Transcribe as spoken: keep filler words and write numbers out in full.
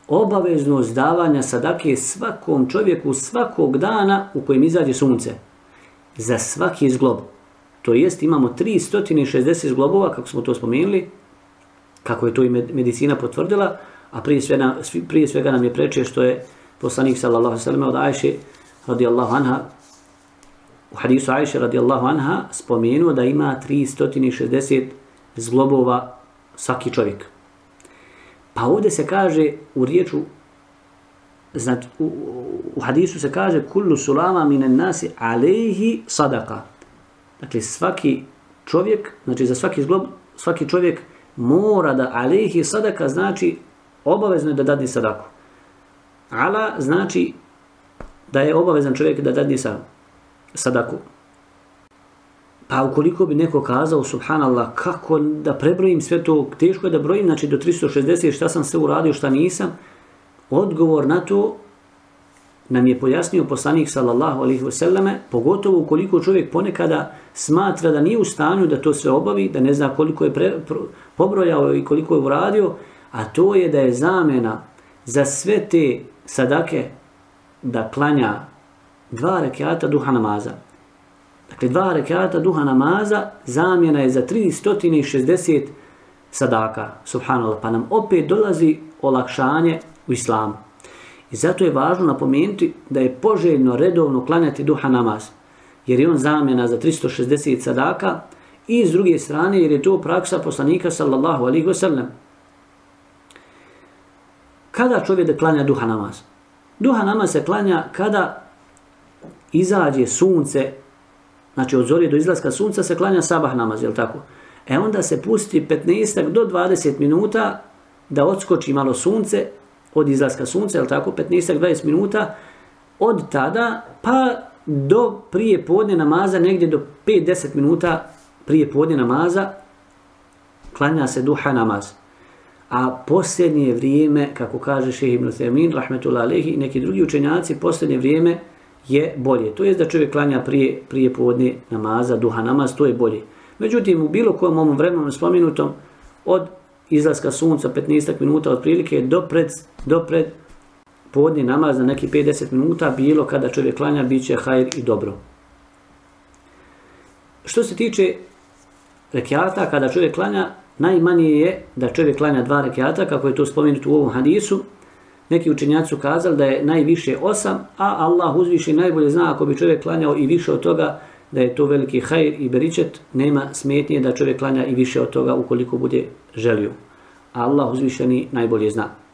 obaveznost davanja sadake svakom čovjeku svakog dana u kojem izađe sunce. Za svaki zglob. To jest imamo tristo šezdeset zglobova, kako smo to spomenuli, kako je to i medicina potvrdila, a prije svega, prije svega nam je preče što je poslanik sallallahu alejhi ve sellem od Ajše radijallahu anha, u hadisu Ajše radijallahu anha spomenuo da ima tristo šezdeset zglobova svaki čovjek. Pa ovdje se kaže u riječu, znači u, u hadisu se kaže kullu sulama minen nasi alejhi sadaka. Dakle, svaki čovjek, znači za svaki zglob, svaki čovjek mora da alejhi sadaka znači obavezno je da dadne sadaku. Ala znači da je obavezan čovjek da dadne sadaku. Pa ukoliko bi neko kazao, subhanallah, kako da prebrojim sve to, teško je da brojim, znači do tristo šezdeset, šta sam sve uradio, šta nisam, odgovor na to nam je pojasnio poslanik sallallahu alejhi ve selleme, pogotovo ukoliko čovjek ponekada smatra da nije u stanju da to sve obavi, da ne zna koliko je pre, pro, pobrojao i koliko je uradio, a to je da je zamjena za sve te sadake da klanja dva rekata duha namaza. Dakle, dva rekata duha namaza zamjena je za tristo šezdeset sadaka, subhanallah, pa nam opet dolazi olakšanje u islamu. I zato je važno napomenuti da je poželjno redovno klanjati duha namaz, jer je on zamjena za tristo šezdeset sadaka i s druge strane jer je to praksa poslanika sallallahu alejhi ve sellem. Kada čovjek da klanja duha namaz? Duha namaz se klanja kada izađe sunce, znači od zore do izlaska sunca se klanja sabah namaz, je li tako? E onda se pusti petnaest do dvadeset minuta da odskoči malo sunce od izlaska sunca, je li tako? petnaest do dvadeset minuta od tada pa do prije podne namaza, negdje do pet do deset minuta prije podne namaza klanja se duha namaz. A posljednje vrijeme, kako kaže šejh Ibn Uthejmin, rahmetullahi alejhi, i neki drugi učenjaci, posljednje vrijeme je bolje. To je da čovjek klanja prije, prije podne namaza, duha namaz, to je bolje. Međutim, u bilo kojem ovom vremenu spomenutom, od izlaska sunca petnaest minuta otprilike do pred, do pred podne namaz na neki pet do deset minuta, bilo kada čovjek klanja, bit će hajr i dobro. Što se tiče rekiata, kada čovjek klanja, najmanje je da čovjek klanja dva rekiata, kako je to spomenuto u ovom hadisu. Neki učenjaci su kazali da je najviše osam, a Allah uzviši najbolje zna ako bi čovjek klanjao i više od toga, da je to veliki hajr i beričet, nema smetnje da čovjek klanja i više od toga ukoliko bude želio. A Allah uzvišeni najbolje zna.